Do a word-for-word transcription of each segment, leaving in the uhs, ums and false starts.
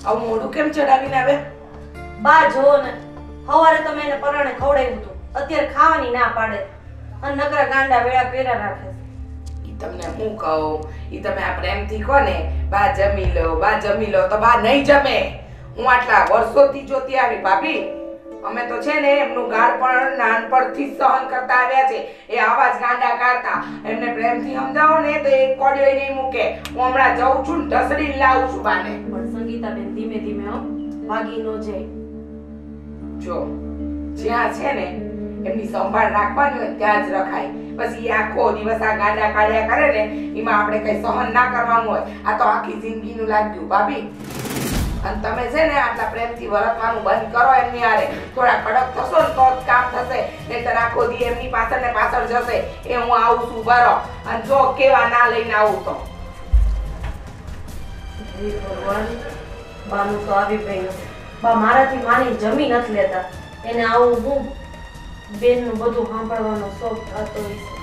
આવું મોઢું કેમ ચડાવીને આવે? બા જો ને સવારે તો મેં એને પરાણે ખવડાવ્યું હતું, અત્યારે ખાવાની ના પાડે અને નકરા ગાંડા વેળા પેરા રાખે છે. ઈ તમને હું કહું, ઈ તમે આ પ્રેમથી કહો ને બા જમી લો બા જમી લો તો બા નહીં જમે. હું આટલા વર્ષોથી જોતી આવી ભાભી, અમે તો છે ને એમનું ગાળપણ નાનપણથી સહન કરતા આવ્યા છે. એ આવા જ ગાંડા કાઢતા, એમને પ્રેમથી સમજાવો ને તો એક કોડિયો નહીં મૂકે. હું હમણાં જઉં છું ને ઢસડીને લાવું છું બાને. પણ સંગીતાબેન ધીમે ધીમે હો, ભાગી ન જાય. જો જ્યાં છે ને એમની સંભાળ રાખવાની હોય ત્યાં જ રખાય. પછી આખો દિવસ આ ગાંડા કાઢ્યા કરે ને એમાં આપણે કઈ સહન ના કરવાનું હોય. આ તો આખી જિંદગીનું લાગ્યું ભાભી. અને તમે છે ને આટલા પ્રેમથી વર્તવાનું બંધ કરો એમની હારે. થોડા કડક થશો ને તો જ કામ થશે, નહીંતર આખો દી એમની પાછળ ને પાછળ જશે. એ હું આવું છું બરો, અને જો કેવા ના લઈને આવું તો. હે ભગવાન, બાનું તો આવી ગયું. બા મારાથી માની જમી નથી લેતા. એને આવું હું બેનનું બધું સાંભળવાનો શોખ થતો હોય છે.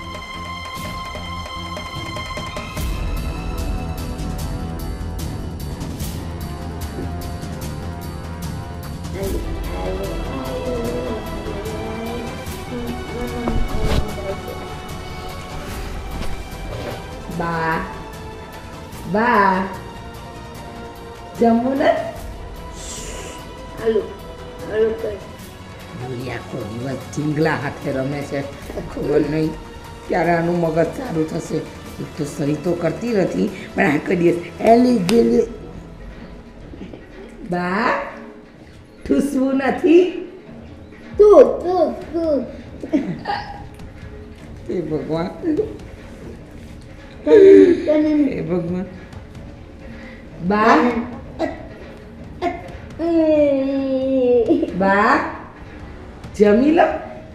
બા બા જમવું ને? હાલો હાલો કર. આખો દિવસ ચીંગલા હાથે રમે છે, ખબર નહીં ક્યારે આનું મગજ સારું થશે. એક તો સહી તો કરતી નથી પણ આખો દિવસ એલી ગેલી. બા ઠૂસવું નથી? તું તું તું એ ભગવાન એ ભગવાન. બા બા જમી લો.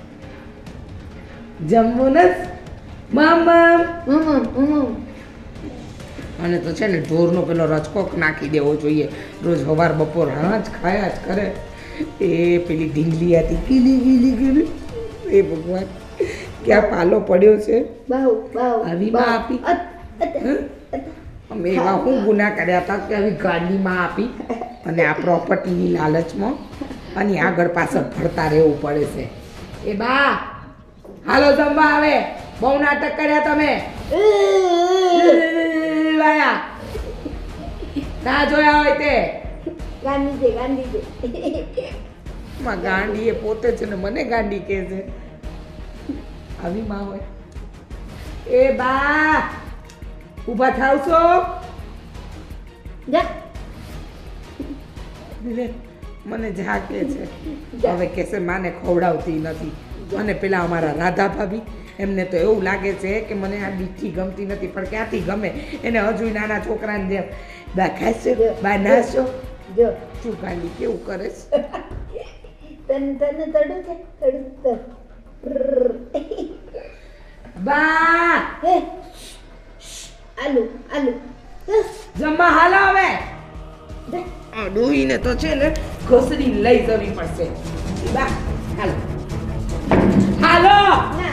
જમવું નથી? મામા અને તો છે ને ઢોરનો પેલો રચકો નાખી દેવો જોઈએ રોજ સવાર બપોર. હા જ ખાયા જ કરે. એ પેલી ઢીંગલી હતી ગીલી ગીલી ગીલી. એ ભગવાન ક્યાં પાલો પડ્યો છે. બાઉ બાઉ આવી માં આપી. અમે એવા હું ગુના કર્યા હતા કે આવી ગાડીમાં આપી અને આ પ્રોપર્ટીની લાલચમાં અને આગળ પાછળ ફરતા રહેવું પડે છે. એ બા હાલો જમવા આવે. બહુ નાટક કર્યા તમે. વાયા ના જોયા હોય તે ગાંડી છે ગાંડી છે. માં ગાંડી એ પોતે છે ને મને ગાંડી કહે છે. આવી માં હોય. એ બા ઊભા થાવ છો? જા મને ઝાકે છે હવે કહેશે માને ખવડાવતી નથી. અને પેલા અમારા રાધા ભાભી એમને તો એવું લાગે છે કે મને આ મીઠી ગમતી નથી, પણ ક્યાંથી ગમે એને. હજુ નાના છોકરાને જેમ બા ખાશો બા નાશો. જો શું ગાંડી કેવું કરે છે. તને તને તડું છે તડું તો બા હે આલુ આલુ જમવા હાલો હવે. આ ડોહીને તો છે ને ઘસડી લઈ જવી પડશે. બા હાલો હાલો. ના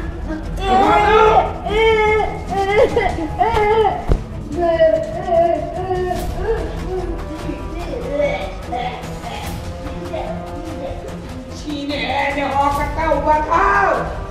છીને ને હો કરતા ઊભા થાવ.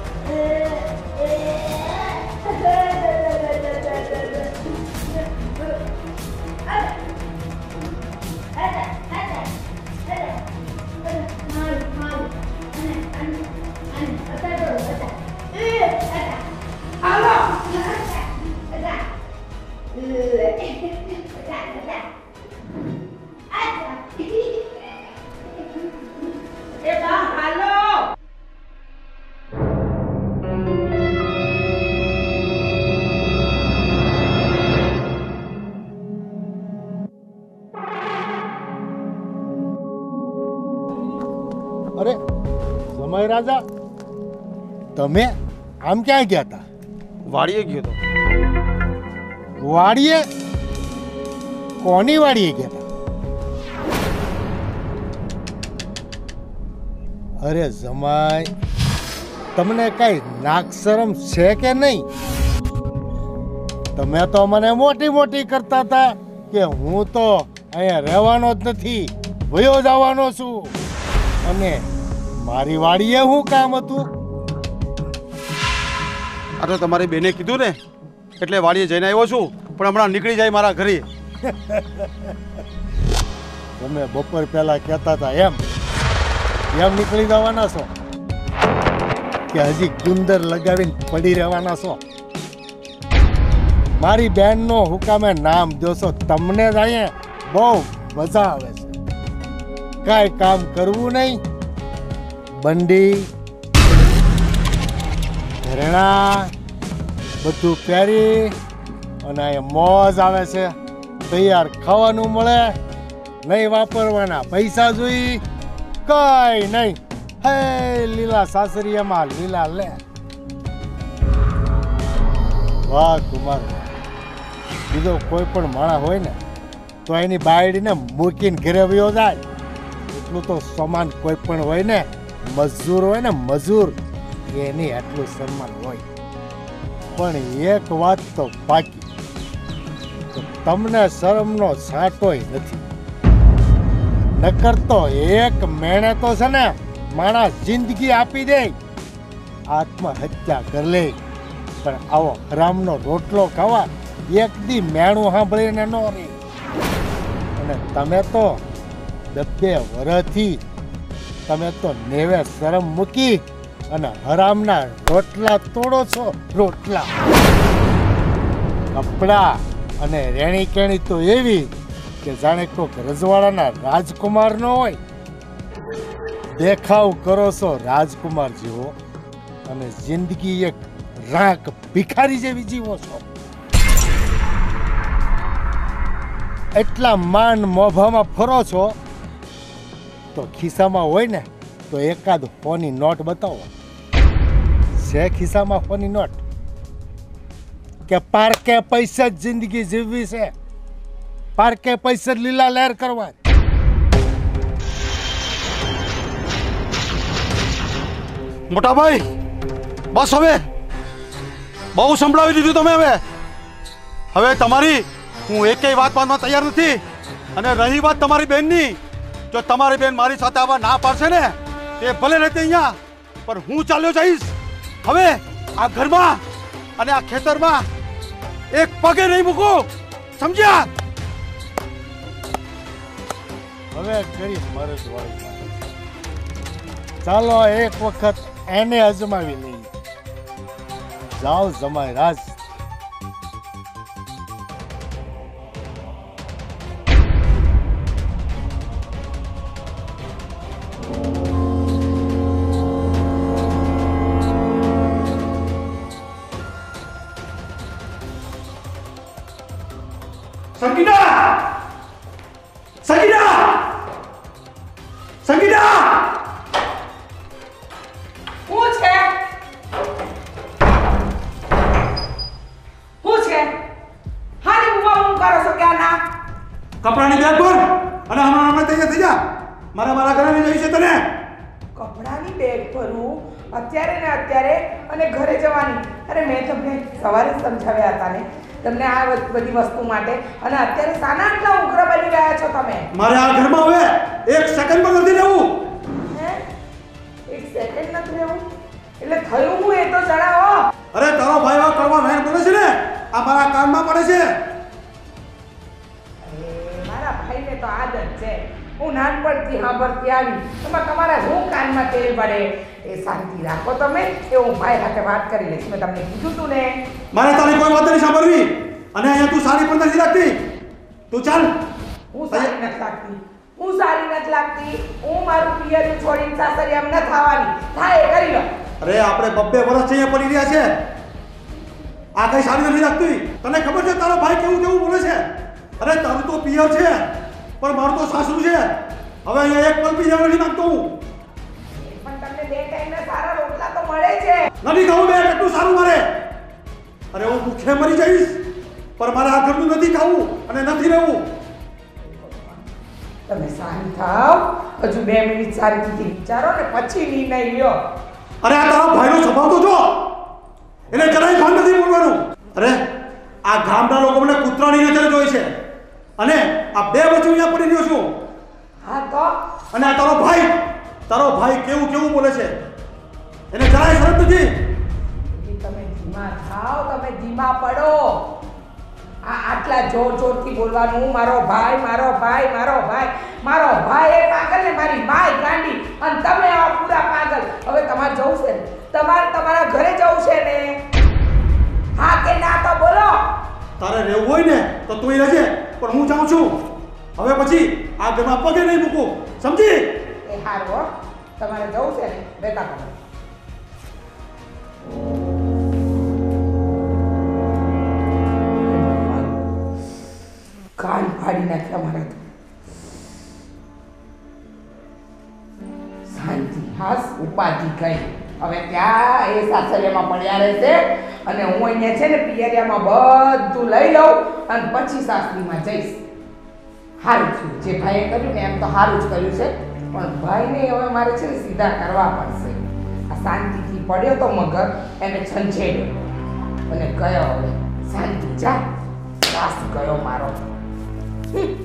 અરે સમય રાજા, તમે આમ ક્યાં ગયા હતા? વાડીએ ગયો તો. વાડીએ? કોની વાડીએ ગયા હતા? અરે જમાઈ, તમને કઈ નાક શરમ છે કે નહીં? તમે તો મને મોટી મોટી કરતા હતા કે હું તો અહીંયા રહેવાનો જ નથી, વયો જવાનો છું. અને મારી વાડીએ શું કામ હતું? આ તો તમારી બેને કીધું ને એટલે વાડીએ જઈને આવ્યો છું, પણ હમણાં નીકળી જાય મારા ઘરે. તમે બપોર પહેલા કહેતા હતા એમ એમ નીકળી જવાના છો કે હજી ગુંદર લગાવીને પડી રહેવાના છો? મારી બેનનો હુકામે નામ જોશો, તમને જ અહીંયા બહુ મજા આવે છે. કાંઈ કામ કરવું નહીં, બંડી ઘરેણા બધું પહેરી અને અહીંયા મોજ આવે છે. તૈયાર ખાવાનું મળે, નહીં વાપરવાના પૈસા જોઈ, કઈ નહીં. હે લીલા સાસરીયામાં લીલા લે. વાહ કુમાર, બીજો કોઈ પણ માણસ હોય ને તો એની બાયડીને મૂકીને ઘરે વયો જાય. એટલું તો સમાન કોઈ પણ હોય ને, મજૂર હોય ને મજૂર, એની એટલું સન્માન હોય. પણ એક વાત તો પાકી, તમને શરમનો છાંટોય નથી. નકર તો એક મેણે તો છે ને માણસ જિંદગી આપી દે, આત્મહત્યા કરી લે, પણ આવો હરામનો રોટલો ખાવા એક દી મેણું સાંભળીને ન રહે. અને તમે તો બે વર્ષથી તમે તો નેવે શરમ મૂકી અને હરામના રોટલા તોડો છો. રોટલા કપડા અને રેણી કેણી તો એવી કે જાણે કોઈક રજવાડાના રાજકુમાર ન હોય. દેખાવ કરો છો રાજકુમાર જેવો અને જિંદગી એક રાંક ભિખારી જેવી જીવો છો. એટલા માન મોભામાં ફરો છો તો ખિસ્સામાં હોય ને તો એકાદ હોની નોટ બતાવો. છે ખિસ્સામાં હોની નોટ? કે પાર્કે પૈસા જ જિંદગી જીવવી છે? પાર્કે પૈસા લીલા લહેર કરવા? મોટા ભાઈ બસ, હવે બહુ સંભળાવી દીધું તમે. હવે હવે તમારી હું એકેય વાત માનવા તૈયાર નથી. અને રહી વાત તમારી બેનની, જો તમારી બેન મારી સાથે આવા ના પાડશે ને તે ભલે રહેતી અહીંયા, પણ હું ચાલ્યો જઈશ. હવે આ ઘરમાં અને આ ખેતરમાં એક પગે નહીં મૂકું, સમજ્યા? હવે કરી મરજ વાળી. ચાલો એક વખત એને અજમાવી લઈએ. જાઓ જમાઈ રાજ. સંગીતા! સંગીતા! સંગીતા! હું છે હું છે હારી બુવા હું કરો છો ક્યાંના? કપડાની બેગ ભર અને હમણાં હમણાં તૈયાર થઈ જા. મારા મારા ઘરે લઈ જઈ છે તને. કપડાની બેગ ભરું અત્યારે ને અત્યારે અને ઘરે જવાની? અરે મેં તમને સવારે જ સમજાવ્યા હતા ને તમને આ બધી વસ્તુ માટે, અને અત્યારે સાના આટલા ઉગ્ર બની રહ્યા છો તમે? મારે આ ઘરમાં હવે એક સેકન્ડ પણ નથી રહેવું. હે? એક સેકન્ડ નથી રહેવું? એટલે થયું હું એ તો જણાવો. અરે તારો ભાઈ આ કરવા વેણ બોલે છે ને, આ મારા કાનમાં પડે છે. મારા ભાઈને તો આદત છે, હું નાનપણથી સાંભળતી આવી, એમાં તમારા શું કાનમાં તેલ પડે? એ શાંતિ રાખો તમે, એ હું ભાઈ સાથે વાત કરી લઈશ. મેં તમને કીધું તું ને. મારે તારી કોઈ વાત નહીં સાંભળવી. અને અહીંયા તું સારી પણ નથી લાગતી. તું ચાલ. હું સારી નથી લાગતી, હું સારી નથી લાગતી. હું મારું પિયર છોડીને સાસરિયામ ન થવાની. થાય એ કરી લો. અરે આપણે બબ્બે વર્ષ અહીંયા પડી રહ્યા છે, આ કઈ સારી નથી લાગતી. તને ખબર છે તારો ભાઈ કેવું કેવું બોલે છે? અરે તારું તો પિયર છે પણ મારું તો સાસુ છે. હવે અહીંયા એક પલ બી જવા નથી માંગતો હું. પણ તમને બે ટાઈમના સારા રોટલા તો મળે છે. નથી ખાવું બે કેટલું સારું મારે. અરે હું ભૂખે મરી જઈશ પણ મારે આ ઘરનું નથી ખાવું અને નથી રહેવું. તમે સારી થાવ, હજુ બે મિનિટ સારી રીતે વિચારો ને પછી નિર્ણય લ્યો. અરે આ તારા ભાઈનો સ્વભાવ તો જો, એને જરાય ભાન નથી બોલવાનું. અરે આ ગામના લોકો મને કૂતરાની નજરે જોઈ છે. અને આ બે વચ્ચે અહીંયા પડી રહ્યો છું. હા તો અને આ તારો ભાઈ તારો ભાઈ કેવું કેવું બોલે છે એને જરાય શરમ નથી. એ તમે ધીમા થાઓ, તમે ધીમા પડો. આ આટલા જોર જોરથી બોલવાનું મારો ભાઈ મારો ભાઈ મારો ભાઈ મારો ભાઈ એ પાગલ ને મારી માય ગાંડી અને તમે આ પૂરા પાગલ. હવે તમારે જવું છે ને? તમારે તમારા ઘરે જવું છે ને? હા કે ના તો બોલો. તારે રહેવું હોય ને તો તું રહેજે, પણ હું જાઉં છું. હવે પછી આ ઘરમાં પગે નહીં મૂકું, સમજી? એ હારું હો, તમારે જવું છે ને બેટા કરો. કાન ફાડી નાખ્યા મારા તો. શાંતિ હાસ ઉપાધિ કઈ. હવે ત્યાં એ સાસરિયામાં પડ્યા રહેશે અને હું અહીંયા છે ને પિયરિયામાં બધું લઈ લઉં અને પછી સાસરીમાં જઈશ. સારું થયું જે ભાઈએ કર્યું ને એમ તો સારું જ કર્યું છે, પણ ભાઈને હવે મારે છે ને સીધા કરવા પડશે. આ શાંતિથી પડ્યો તો મગર એને છંછેડ્યો અને ગયો. હવે શાંતિ જા, ત્રાસ ગયો મારો. હમ.